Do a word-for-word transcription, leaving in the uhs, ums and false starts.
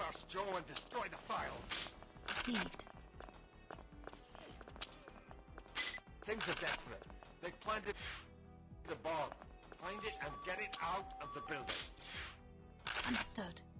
first, Joe, and destroy the files. Received. Things are desperate. They've planted the bomb. Find it and get it out of the building. Understood.